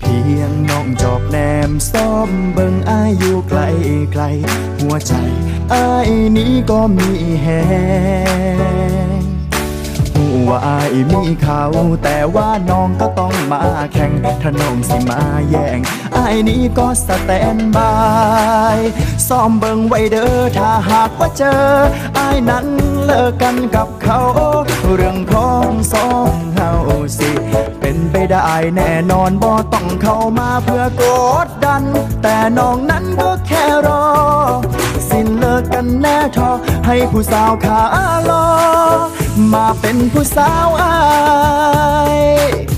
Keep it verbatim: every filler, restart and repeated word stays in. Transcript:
พียงน้องจอบแนมซ้อมเบิ่งอายอยู่ไกลไกลหัวใจอายนี้ก็มีแหงหูว่าอายมีเขาแต่ว่าน้องก็ต้องมาแข่งถ้าน้องสิมาแย่งอายนี้ก็สแตนบายซ้อมเบิ่งไว้เด้อถ้าหากว่าเจออายนั้นเลิกกันกับเขาเรื่องของสองเฮาสิเป็นไปได้แน่นอนบ่ต้องเข้ามาเพื่อกดดันแต่น้องนั้นก็แค่รอสิ้นเลิกกันแน่ทอให้ผู้สาวขาลอมาเป็นผู้สาวอาย